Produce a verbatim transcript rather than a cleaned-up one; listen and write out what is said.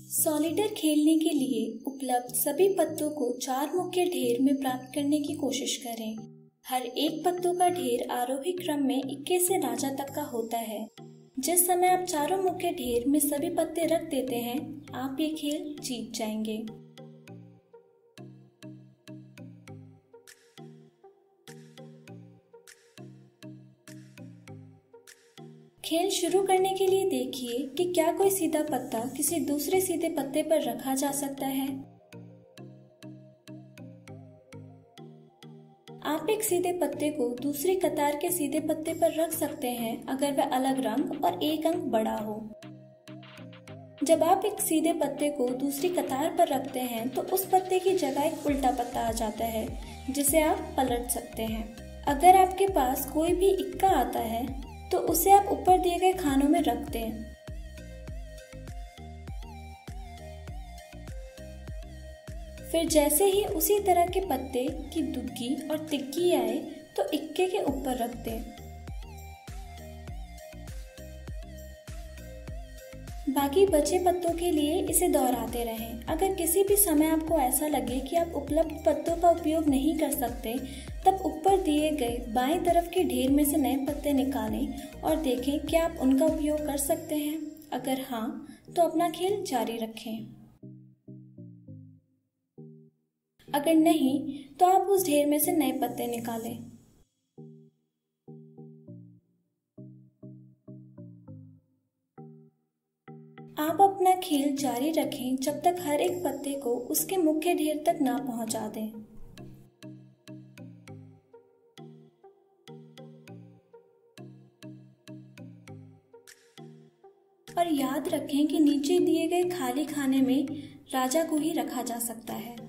Solitaire खेलने के लिए उपलब्ध सभी पत्तों को चार मुख्य ढेर में प्राप्त करने की कोशिश करें। हर एक पत्तों का ढेर आरोही क्रम में इक्कीस से राजा तक का होता है। जिस समय आप चारों मुख्य ढेर में सभी पत्ते रख देते हैं, आप ये खेल जीत जाएंगे। खेल शुरू करने के लिए देखिए कि क्या कोई सीधा पत्ता किसी दूसरे सीधे पत्ते पर रखा जा सकता है। आप एक सीधे पत्ते को दूसरी कतार के सीधे पत्ते पर रख सकते हैं अगर वह अलग रंग और एक अंक बड़ा हो। जब आप एक सीधे पत्ते को दूसरी कतार पर रखते हैं तो उस पत्ते की जगह एक उल्टा पत्ता आ जाता है जिसे आप पलट सकते हैं। अगर आपके पास कोई भी इक्का आता है तो उसे आप ऊपर दिए गए खानों में रख दें। फिर जैसे ही उसी तरह के पत्ते की दुग्गी और तिग्गी आए तो इक्के के ऊपर रख दें। बाकी बचे पत्तों के लिए इसे दोहराते रहें। अगर किसी भी समय आपको ऐसा लगे कि आप उपलब्ध पत्तों का उपयोग नहीं कर सकते, तब ऊपर दिए गए बाएं तरफ के ढेर में से नए पत्ते निकालें और देखें कि आप उनका उपयोग कर सकते हैं। अगर हाँ, तो अपना खेल जारी रखें। अगर नहीं, तो आप उस ढेर में से नए पत्ते निकालें। आप अपना खेल जारी रखें जब तक हर एक पत्ते को उसके मुख्य ढेर तक ना पहुंचा दें। और याद रखें कि नीचे दिए गए खाली खाने में राजा को ही रखा जा सकता है।